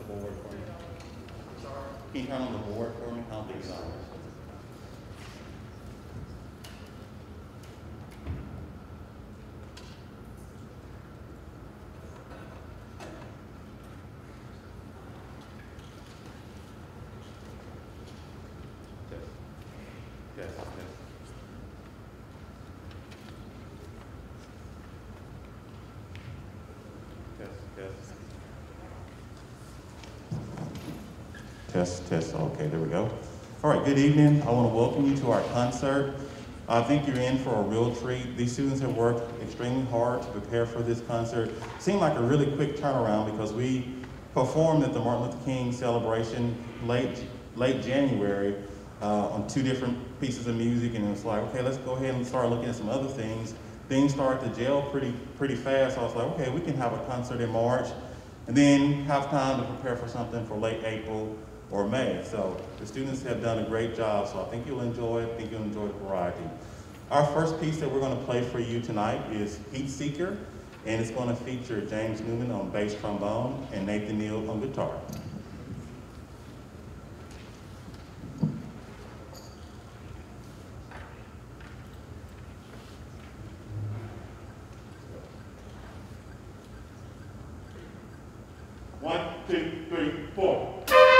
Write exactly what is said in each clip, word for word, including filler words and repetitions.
board for me? Can you turn on the board for me? I don't think it's on. Yes, yes. Yes, yes. Test, test, okay, there we go. All right, good evening. I want to welcome you to our concert. I think you're in for a real treat. These students have worked extremely hard to prepare for this concert. It seemed like a really quick turnaround because we performed at the Martin Luther King celebration late, late January uh, on two different pieces of music, and it was like, okay, let's go ahead and start looking at some other things. Things started to gel pretty, pretty fast. So I was like, okay, we can have a concert in March and then have time to prepare for something for late April or May. So the students have done a great job, so I think you'll enjoy it. I think you'll enjoy the variety. Our first piece that we're going to play for you tonight is Heat Seeker, and it's going to feature James Newman on bass trombone and Nathan Neal on guitar. One, two, three, four.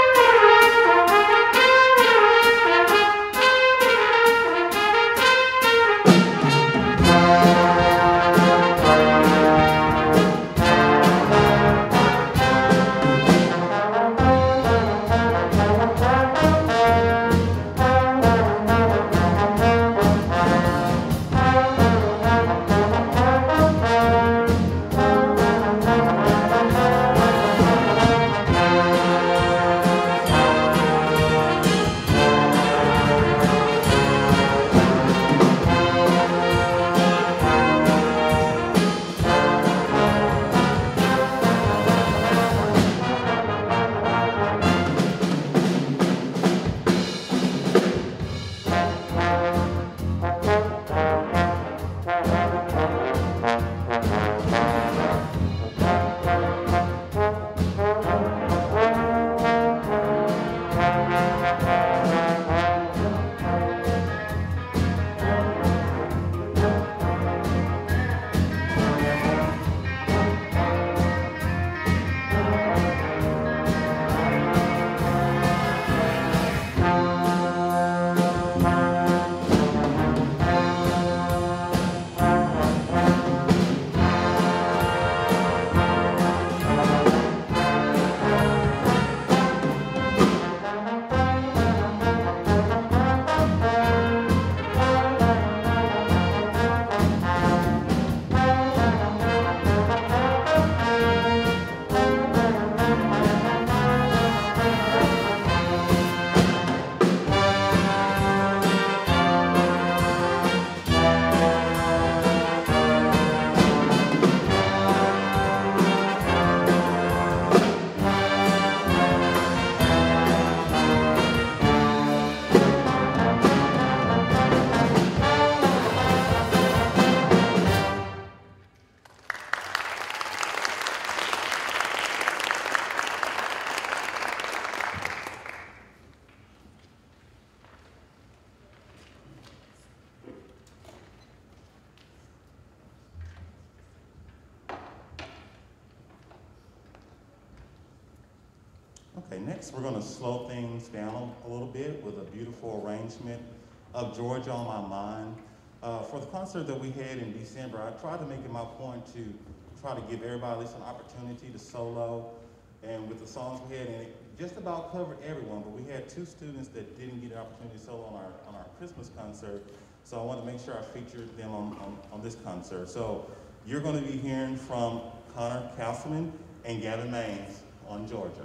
Okay, next we're going to slow things down a little bit with a beautiful arrangement of Georgia on My Mind. Uh, for the concert that we had in December, I tried to make it my point to try to give everybody at least an opportunity to solo, and with the songs we had, and it just about covered everyone, but we had two students that didn't get an opportunity to solo on our, on our Christmas concert, so I want to make sure I featured them on, on, on this concert. So you're going to be hearing from Connor Castleman and Gavin Maines on Georgia.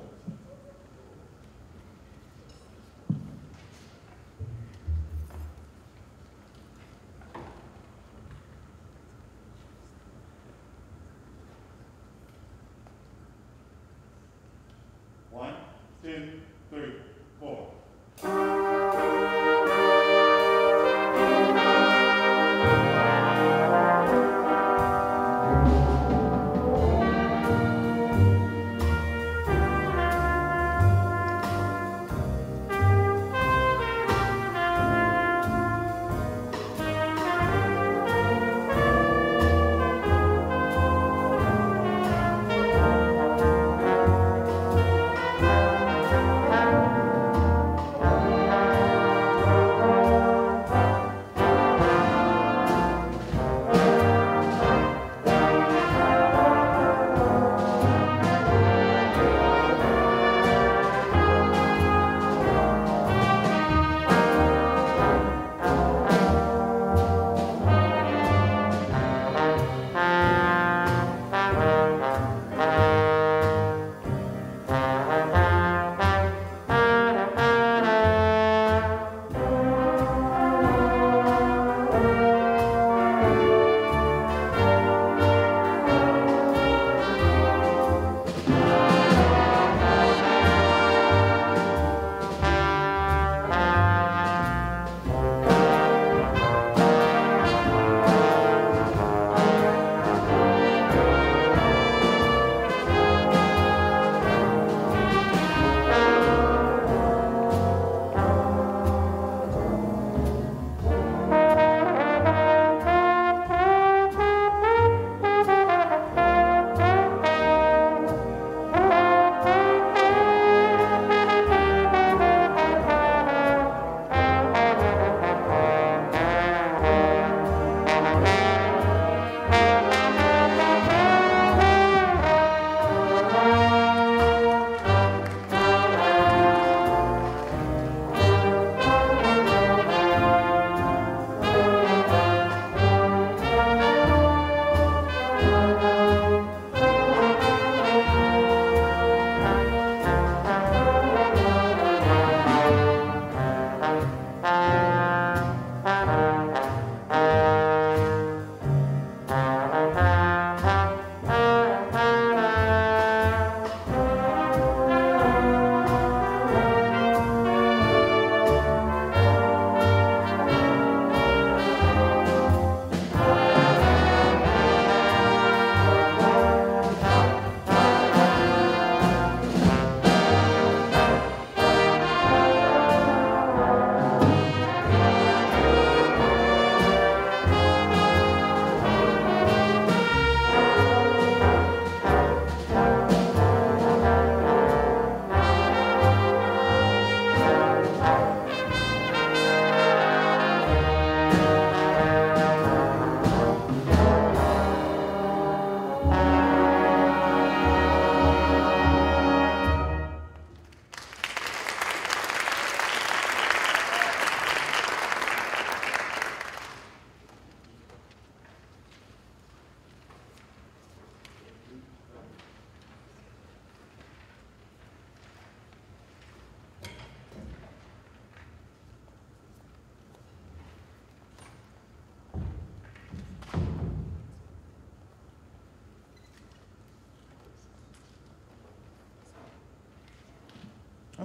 One, two, three, four.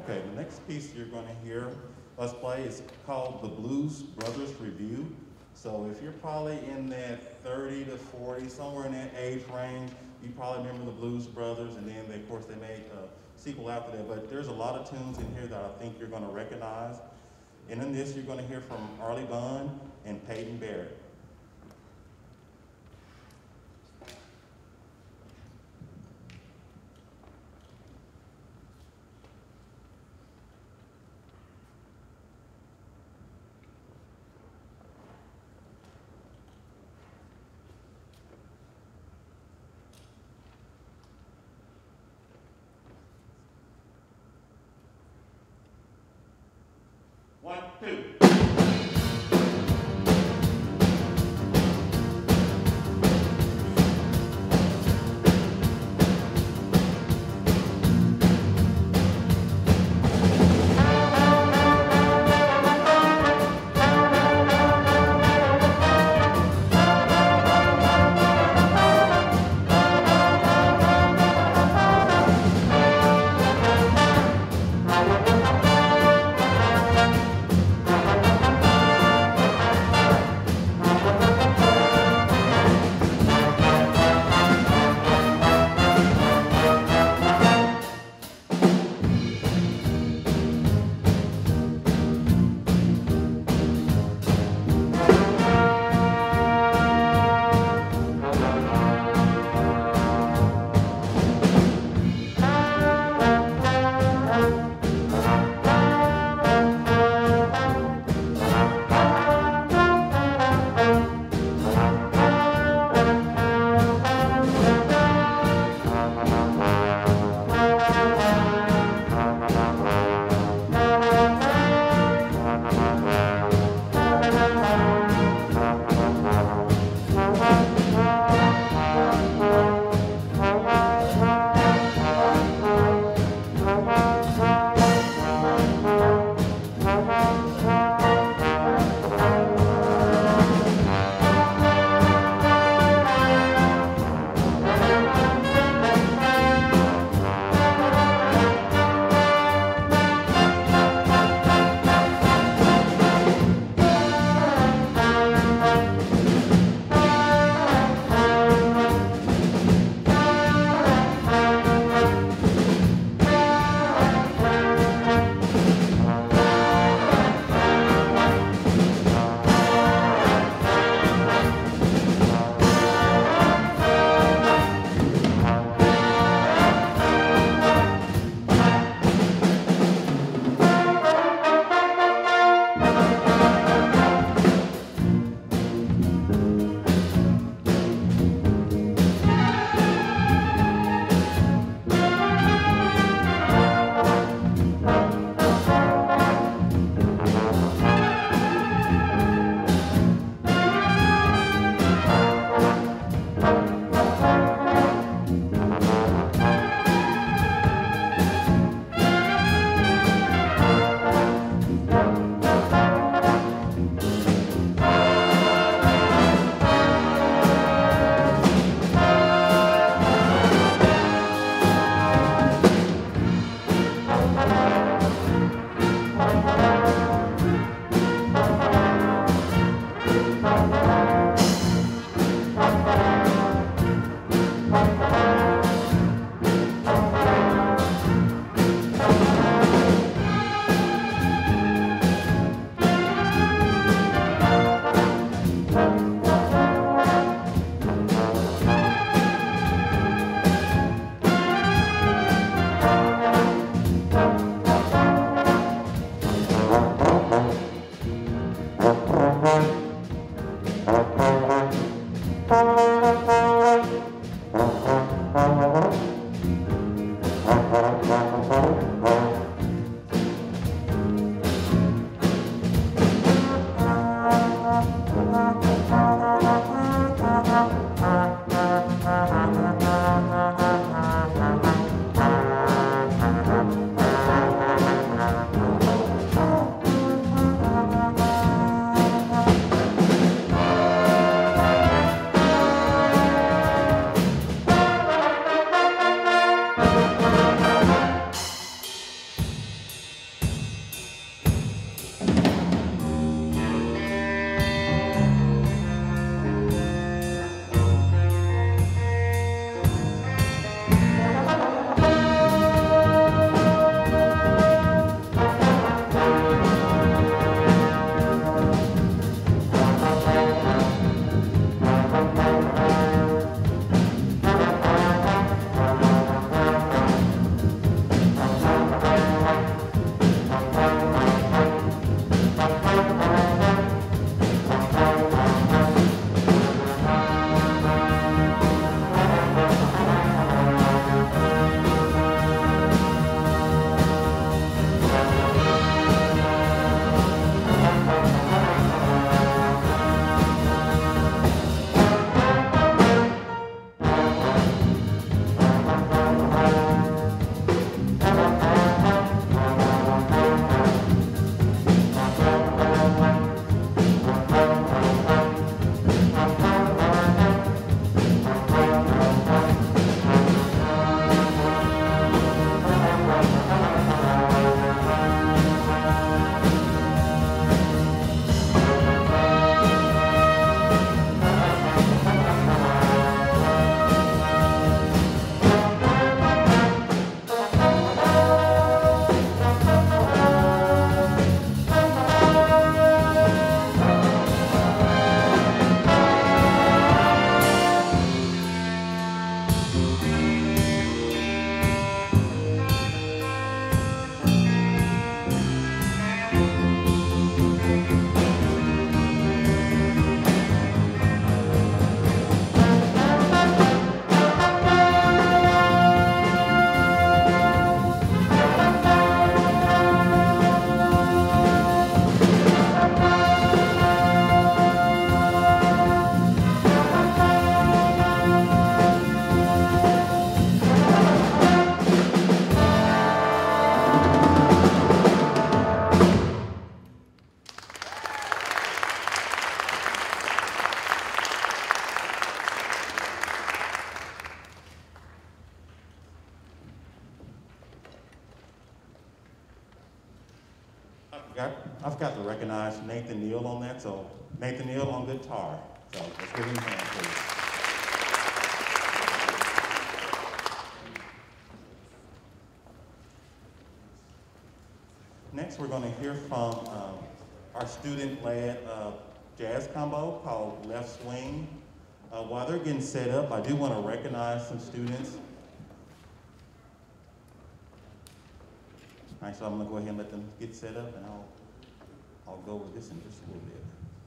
Okay, the next piece you're going to hear us play is called the Blues Brothers Review. So if you're probably in that thirty to forty, somewhere in that age range, you probably remember the Blues Brothers, and then they, of course they made a sequel after that. But there's a lot of tunes in here that I think you're going to recognize. And in this, you're going to hear from Arlie Bunn and Peyton Barrett. One, two. I forgot to recognize Nathan Neal on that, so Nathan Neal on guitar. So let's give him a hand, please. Next, we're going to hear from um, our student-led uh, jazz combo called Left Swing. Uh, while they're getting set up, I do want to recognize some students. All right, so I'm going to go ahead and let them get set up, and I'll, I'll go with this in just a little bit.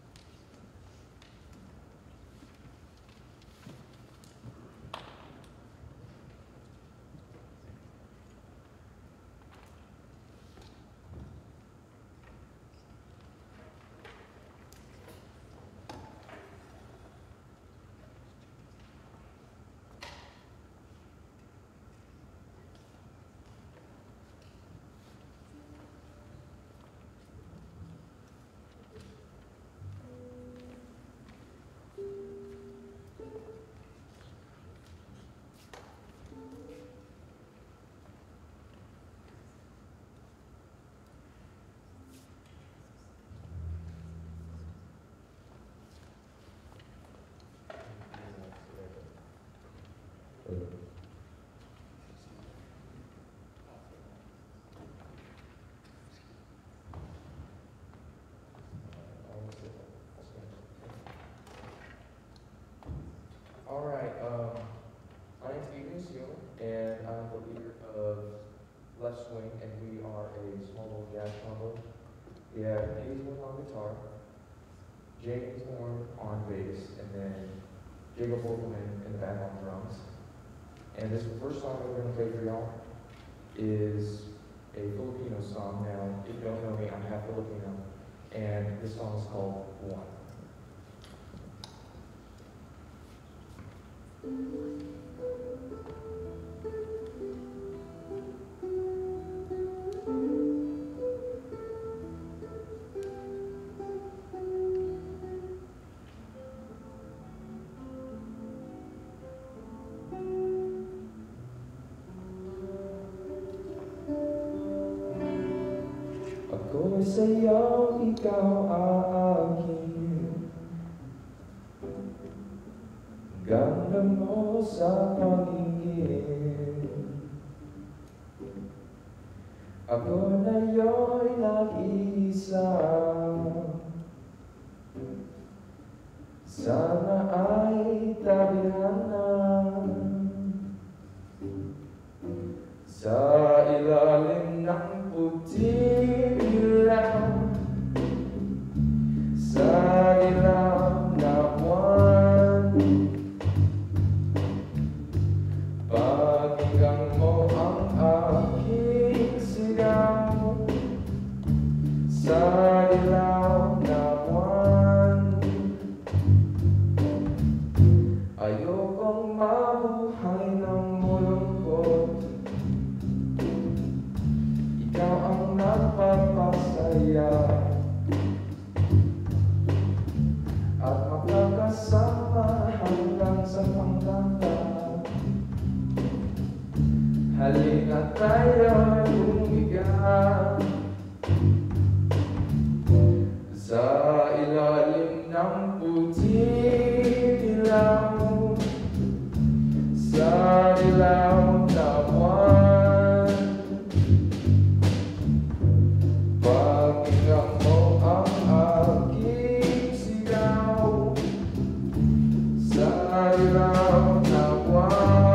All right, um, my name's Ethan, and I'm the leader of Left Swing, and we are a small little jazz combo. We have Hazelwood on guitar, James Horn on bass, and then Jacob Wolfman in the back on drums. And this first song that we're going to play for y'all is a Filipino song. Now, if you don't know me, I'm half Filipino, and this song is called One. Ako'y sa'yo, ikaw akin. Ganda mo sa pagiging. Ako na yo'y nag-iisa. Sana ay tabihanan sa ilalim ng puting ilaw, sa ilaw na buwan. Pakinggan mo ang aking sigaw, sa ilaw na buwan. Ayokong mabuhay ng mulungkot, ikaw ang nagpapasaya, at makakasama hanggang sa panglangan. Halika tayo'y umiga sa ilalim ng puting ilaw, sa ilaw na buwan. Pakinggan mo ang aking sigaw, sa ilaw na buwan.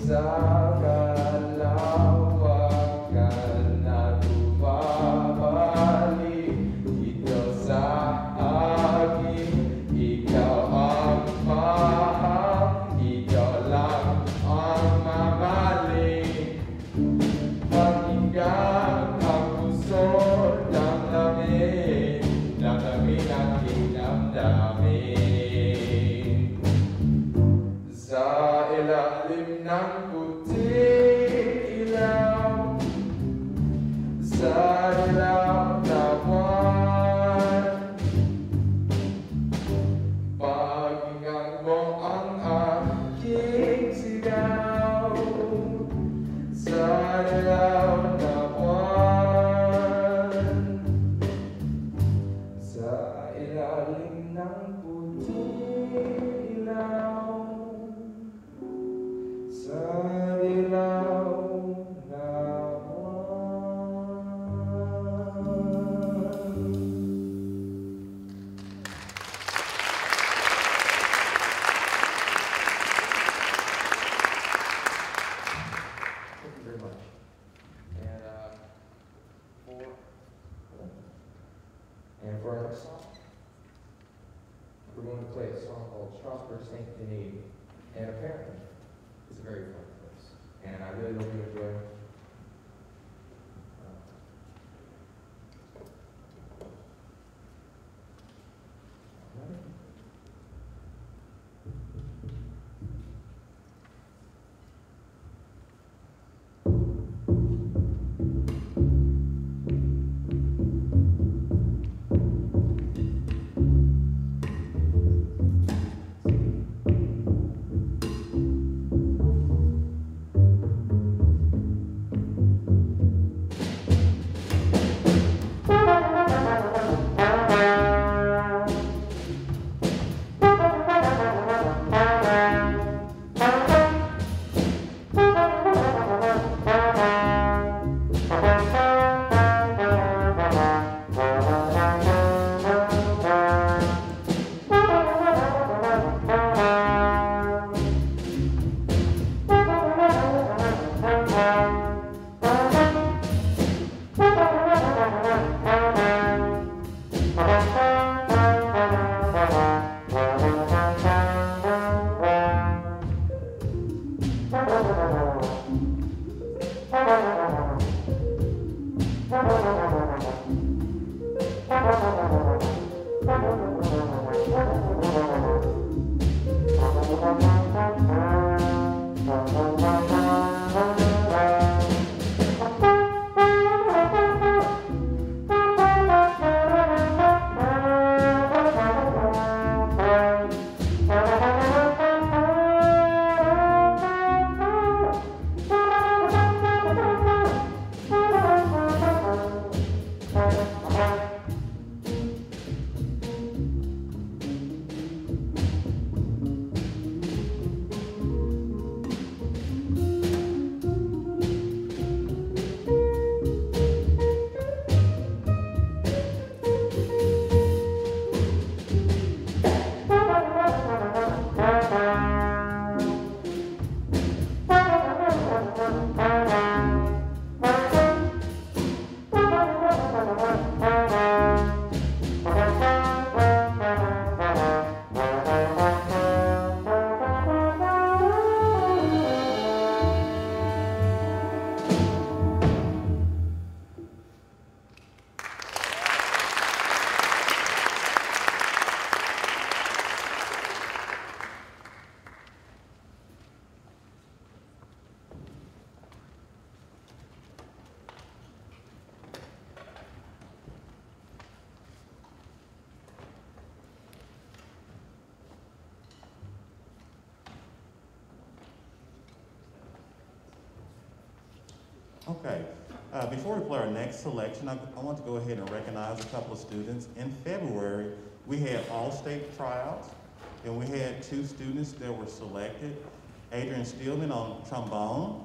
Okay, uh, before we play our next selection, I, I want to go ahead and recognize a couple of students. In February, we had all-state tryouts, and we had two students that were selected. Adrian Steelman on trombone.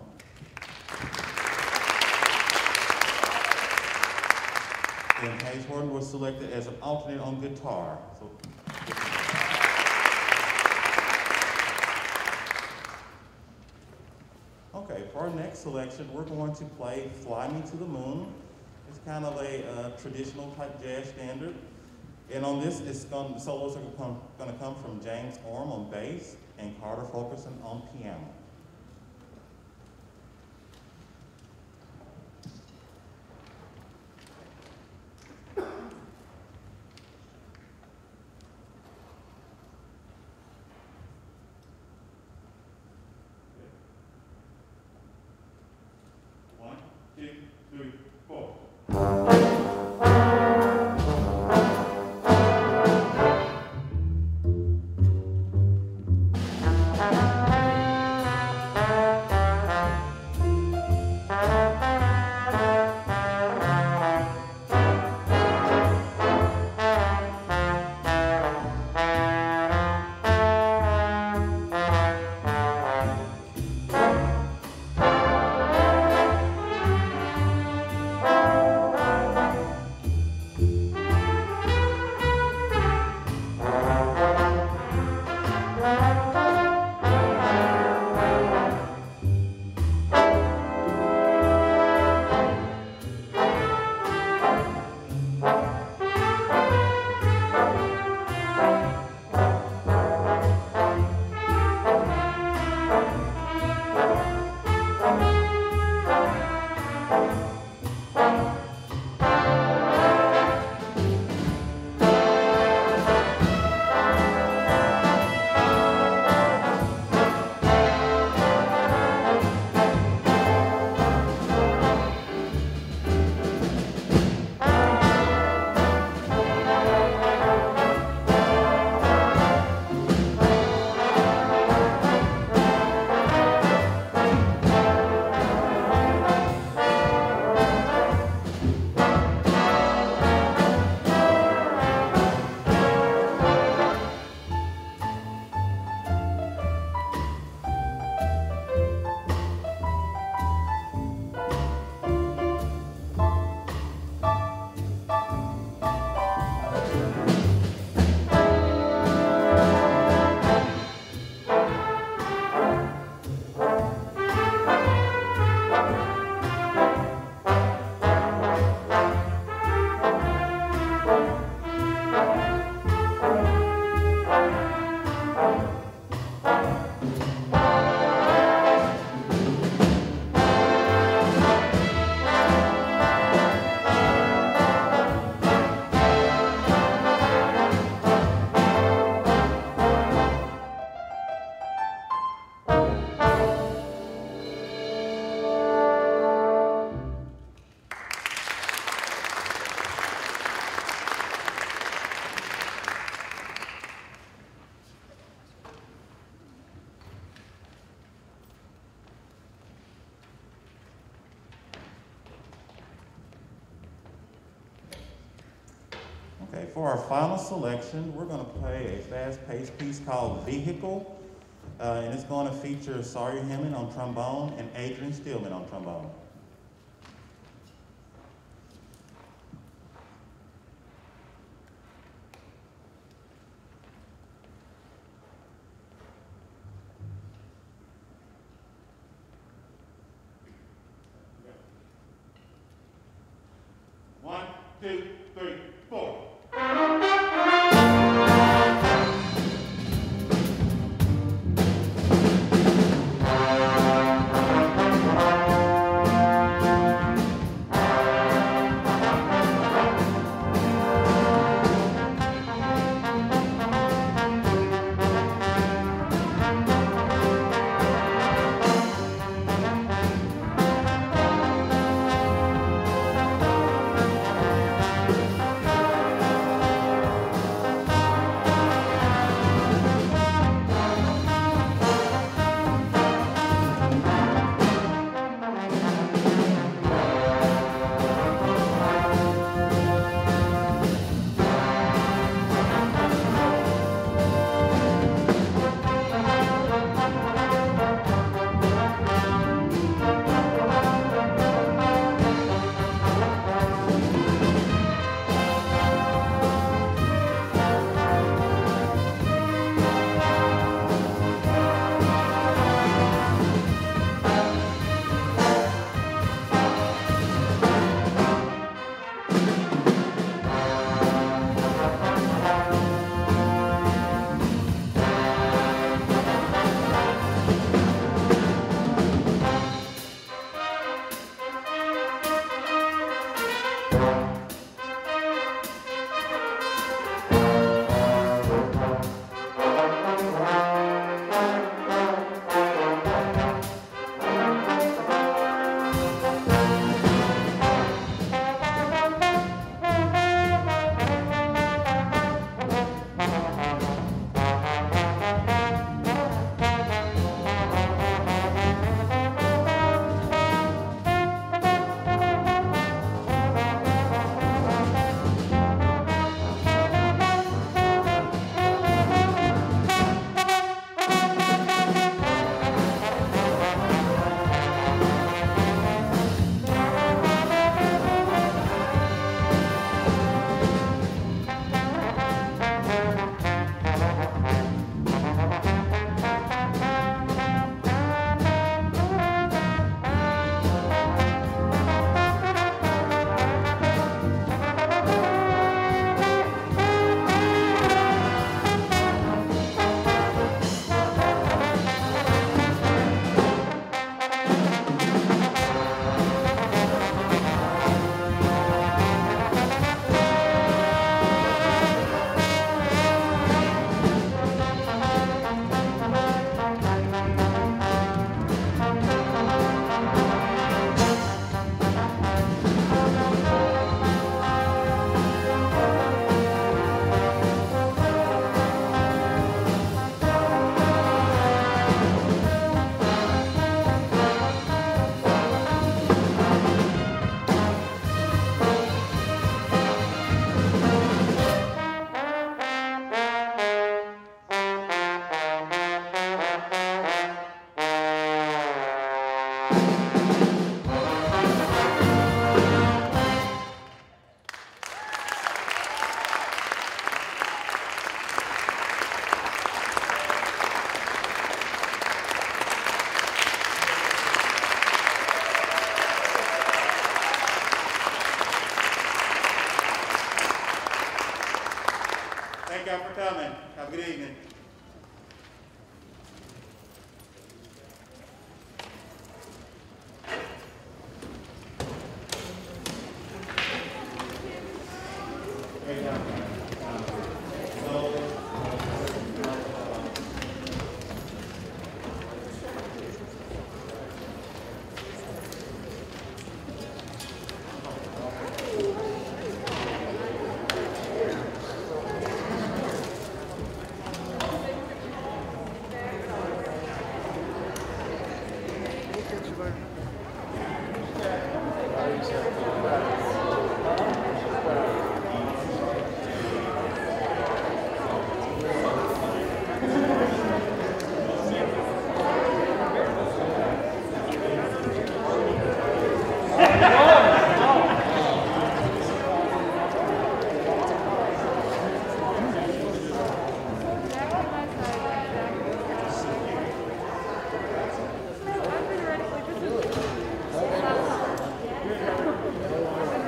And Hayes Horton was selected as an alternate on guitar. So, for our next selection, we're going to play Fly Me to the Moon. It's kind of a uh, traditional type jazz standard. And on this, it's going, the solos are going to come from James Orm on bass and Carter Fulkerson on piano. One, two, three, four. Okay, for our final selection, we're going to play a fast-paced piece called Vehicle, uh, and it's going to feature Sawyer Hammond on trombone and Adrian Stillman on trombone. One, two,